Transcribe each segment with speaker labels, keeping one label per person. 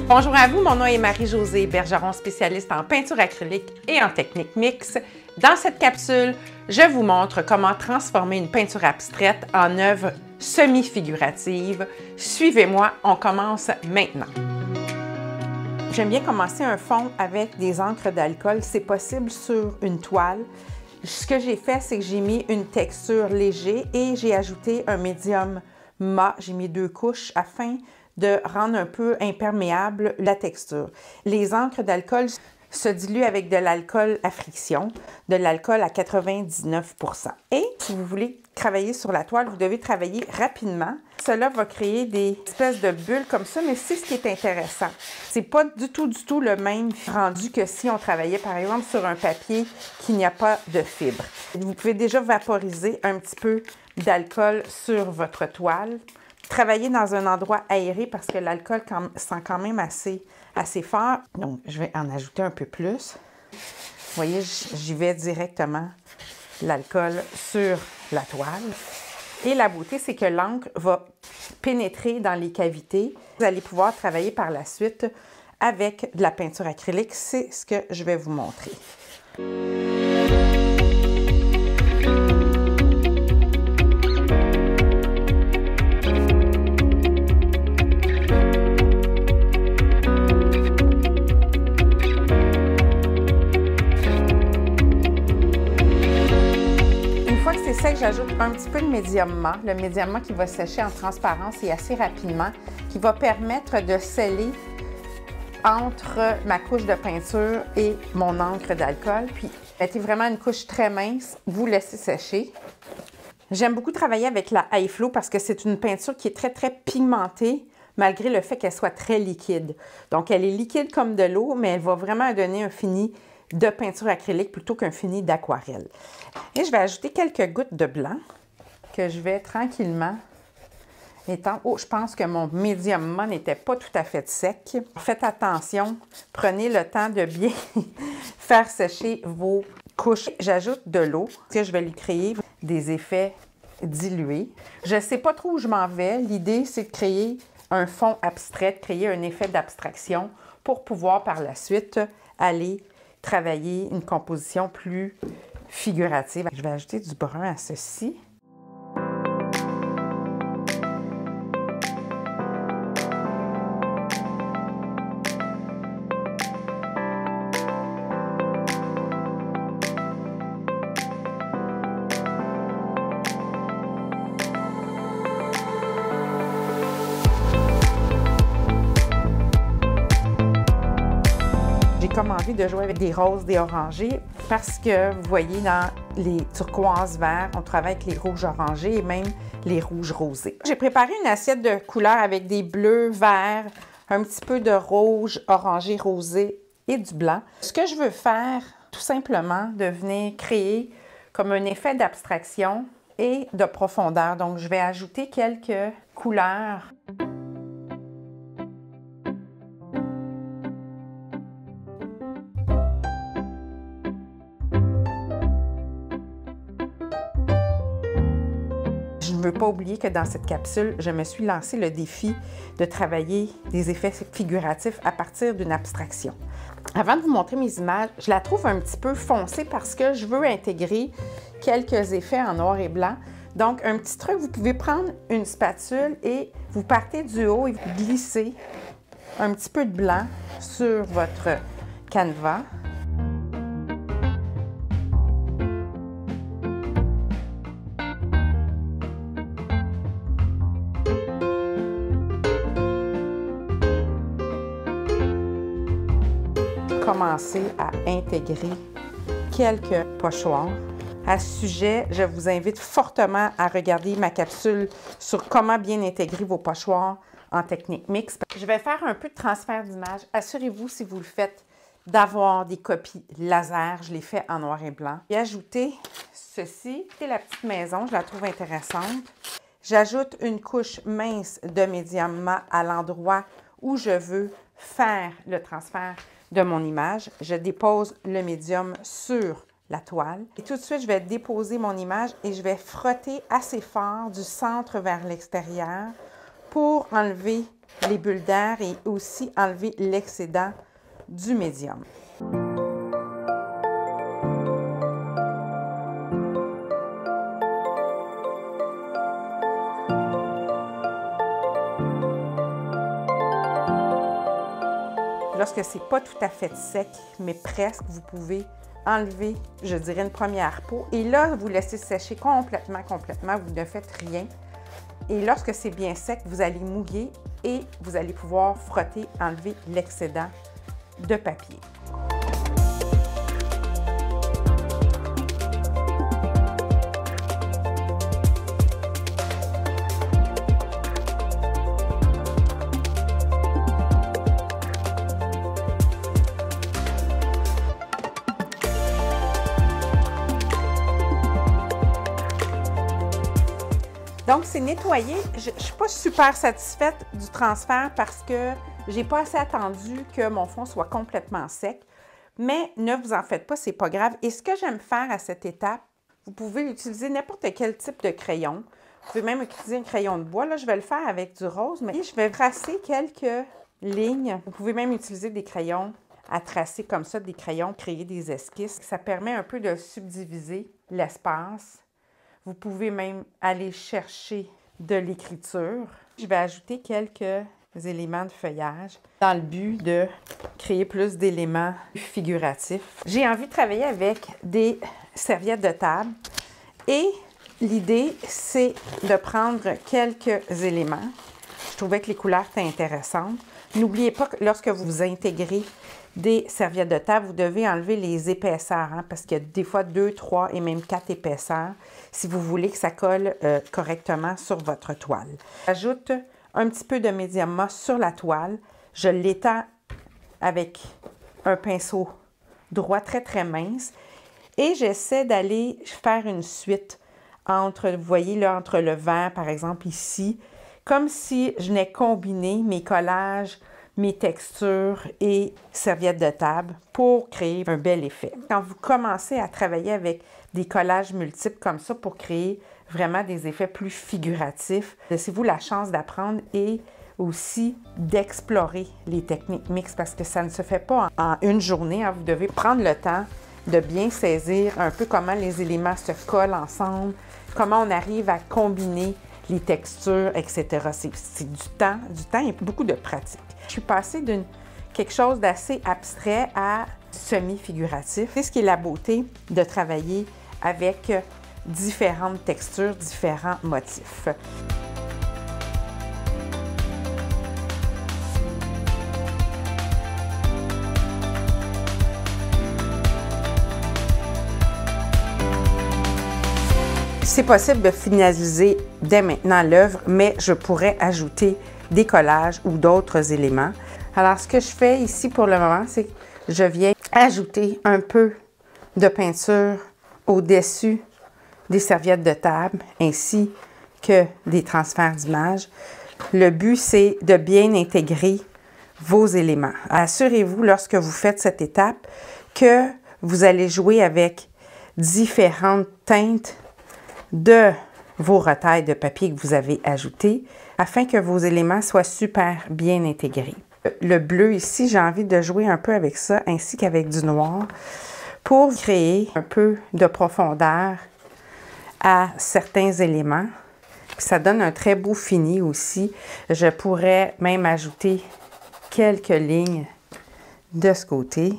Speaker 1: Bonjour à vous, mon nom est Marie-Josée Bergeron, spécialiste en peinture acrylique et en technique mixte. Dans cette capsule, je vous montre comment transformer une peinture abstraite en œuvre semi-figurative. Suivez-moi, on commence maintenant. J'aime bien commencer un fond avec des encres d'alcool. C'est possible sur une toile. Ce que j'ai fait, c'est que j'ai mis une texture légère et j'ai ajouté un médium mat. J'ai mis 2 couches afin de rendre un peu imperméable la texture. Les encres d'alcool se diluent avec de l'alcool à friction, de l'alcool à 99 %. Et si vous voulez travailler sur la toile, vous devez travailler rapidement. Cela va créer des espèces de bulles comme ça, mais c'est ce qui est intéressant. C'est pas du tout le même rendu que si on travaillait par exemple sur un papier qui n'y a pas de fibre. Vous pouvez déjà vaporiser un petit peu d'alcool sur votre toile. Travailler dans un endroit aéré parce que l'alcool sent quand même assez fort. Donc, je vais en ajouter un peu plus. Vous voyez, j'y vais directement l'alcool sur la toile. Et la beauté, c'est que l'encre va pénétrer dans les cavités. Vous allez pouvoir travailler par la suite avec de la peinture acrylique. C'est ce que je vais vous montrer. C'est sec, j'ajoute un petit peu de médium mat. Le médium mat qui va sécher en transparence et assez rapidement, qui va permettre de sceller entre ma couche de peinture et mon encre d'alcool. Puis, mettez vraiment une couche très mince, vous laissez sécher. J'aime beaucoup travailler avec la High Flow parce que c'est une peinture qui est très pigmentée, malgré le fait qu'elle soit très liquide. Donc, elle est liquide comme de l'eau, mais elle va vraiment donner un fini de peinture acrylique plutôt qu'un fini d'aquarelle. Et je vais ajouter quelques gouttes de blanc que je vais tranquillement étendre. Oh, je pense que mon médium mat n'était pas tout à fait sec. Faites attention, prenez le temps de bien faire sécher vos couches. J'ajoute de l'eau, parce que je vais lui créer des effets dilués. Je ne sais pas trop où je m'en vais. L'idée, c'est de créer un fond abstrait, de créer un effet d'abstraction pour pouvoir par la suite aller travailler une composition plus figurative. Je vais ajouter du brun à ceci. J'ai comme envie de jouer avec des roses, des orangés, parce que vous voyez dans les turquoises verts, on travaille avec les rouges orangés et même les rouges rosés. J'ai préparé une assiette de couleurs avec des bleus, verts, un petit peu de rouge, orangé, rosé et du blanc. Ce que je veux faire, tout simplement, de venir créer comme un effet d'abstraction et de profondeur. Donc, je vais ajouter quelques couleurs. Je ne veux pas oublier que dans cette capsule, je me suis lancé le défi de travailler des effets figuratifs à partir d'une abstraction. Avant de vous montrer mes images, je la trouve un petit peu foncée parce que je veux intégrer quelques effets en noir et blanc. Donc, un petit truc, vous pouvez prendre une spatule et vous partez du haut et vous glissez un petit peu de blanc sur votre canevas. Commencer à intégrer quelques pochoirs. À ce sujet, je vous invite fortement à regarder ma capsule sur comment bien intégrer vos pochoirs en technique mixte. Je vais faire un peu de transfert d'image. Assurez-vous, si vous le faites, d'avoir des copies laser. Je les fais en noir et blanc. Et ajouter ceci. C'est la petite maison, je la trouve intéressante. J'ajoute une couche mince de médium mat à l'endroit où je veux faire le transfert de mon image. Je dépose le médium sur la toile. Et tout de suite, je vais déposer mon image et je vais frotter assez fort du centre vers l'extérieur pour enlever les bulles d'air et aussi enlever l'excédent du médium. Lorsque c'est pas tout à fait sec, mais presque, vous pouvez enlever, je dirais, une première peau. Et là, vous laissez sécher complètement, vous ne faites rien. Et lorsque c'est bien sec, vous allez mouiller et vous allez pouvoir frotter, enlever l'excédent de papier. Donc, c'est nettoyé. Je ne suis pas super satisfaite du transfert parce que je n'ai pas assez attendu que mon fond soit complètement sec. Mais ne vous en faites pas, ce n'est pas grave. Et ce que j'aime faire à cette étape, vous pouvez utiliser n'importe quel type de crayon. Vous pouvez même utiliser un crayon de bois. Là, je vais le faire avec du rose, mais je vais tracer quelques lignes. Vous pouvez même utiliser des crayons à tracer comme ça, des crayons, créer des esquisses. Ça permet un peu de subdiviser l'espace. Vous pouvez même aller chercher de l'écriture. Je vais ajouter quelques éléments de feuillage dans le but de créer plus d'éléments figuratifs. J'ai envie de travailler avec des serviettes de table et l'idée, c'est de prendre quelques éléments. Je trouvais que les couleurs étaient intéressantes. N'oubliez pas que lorsque vous intégrez des serviettes de table, vous devez enlever les épaisseurs, parce qu'il y a des fois 2, 3 et même 4 épaisseurs si vous voulez que ça colle correctement sur votre toile. J'ajoute un petit peu de médium moss sur la toile. Je l'étends avec un pinceau droit très mince et j'essaie d'aller faire une suite entre, vous voyez là, entre le vert par exemple ici, comme si je n'ai combiné mes collages, mes textures et serviettes de table pour créer un bel effet. Quand vous commencez à travailler avec des collages multiples comme ça pour créer vraiment des effets plus figuratifs, laissez-vous la chance d'apprendre et aussi d'explorer les techniques mixtes parce que ça ne se fait pas en une journée. Vous devez prendre le temps de bien saisir un peu comment les éléments se collent ensemble, comment on arrive à combiner les textures, etc. C'est du temps et beaucoup de pratique. Je suis passée de quelque chose d'assez abstrait à semi-figuratif. C'est ce qui est la beauté de travailler avec différentes textures, différents motifs. C'est possible de finaliser dès maintenant l'œuvre, mais je pourrais ajouter des collages ou d'autres éléments. Alors, ce que je fais ici pour le moment, c'est que je viens ajouter un peu de peinture au-dessus des serviettes de table, ainsi que des transferts d'images. Le but, c'est de bien intégrer vos éléments. Assurez-vous, lorsque vous faites cette étape, que vous allez jouer avec différentes teintes de vos retailles de papier que vous avez ajoutés afin que vos éléments soient super bien intégrés. Le bleu ici, j'ai envie de jouer un peu avec ça ainsi qu'avec du noir pour créer un peu de profondeur à certains éléments. Puis ça donne un très beau fini aussi. Je pourrais même ajouter quelques lignes de ce côté.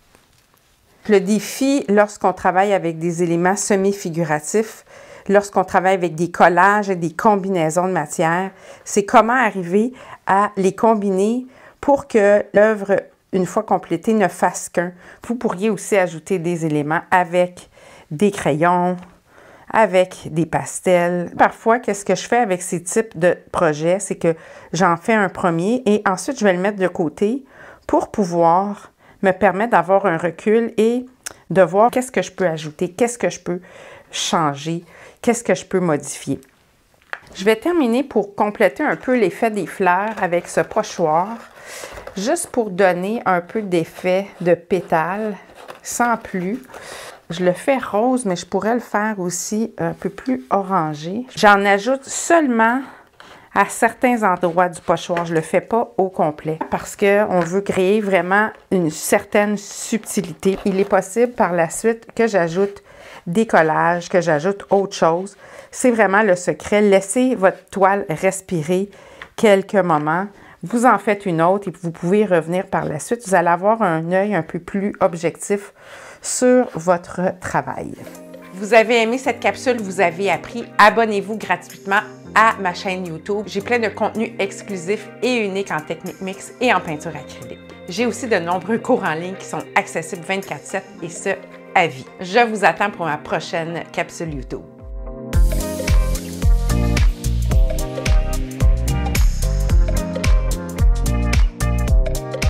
Speaker 1: Le défi, lorsqu'on travaille avec des éléments semi-figuratifs, lorsqu'on travaille avec des collages et des combinaisons de matière, c'est comment arriver à les combiner pour que l'œuvre, une fois complétée, ne fasse qu'un. Vous pourriez aussi ajouter des éléments avec des crayons, avec des pastels. Parfois, qu'est-ce que je fais avec ces types de projets, c'est que j'en fais un premier et ensuite, je vais le mettre de côté pour pouvoir me permettre d'avoir un recul et de voir qu'est-ce que je peux ajouter, qu'est-ce que je peux changer, qu'est-ce que je peux modifier. Je vais terminer pour compléter un peu l'effet des fleurs avec ce pochoir, juste pour donner un peu d'effet de pétales, sans plus. Je le fais rose, mais je pourrais le faire aussi un peu plus orangé. J'en ajoute seulement à certains endroits du pochoir. Je ne le fais pas au complet parce qu'on veut créer vraiment une certaine subtilité. Il est possible par la suite que j'ajoute des collages, que j'ajoute autre chose. C'est vraiment le secret. Laissez votre toile respirer quelques moments. Vous en faites une autre et vous pouvez revenir par la suite. Vous allez avoir un œil un peu plus objectif sur votre travail. Vous avez aimé cette capsule, vous avez appris, abonnez-vous gratuitement à ma chaîne YouTube. J'ai plein de contenus exclusifs et uniques en technique mixte et en peinture acrylique. J'ai aussi de nombreux cours en ligne qui sont accessibles 24/7 et ce, à vie. Je vous attends pour ma prochaine capsule YouTube.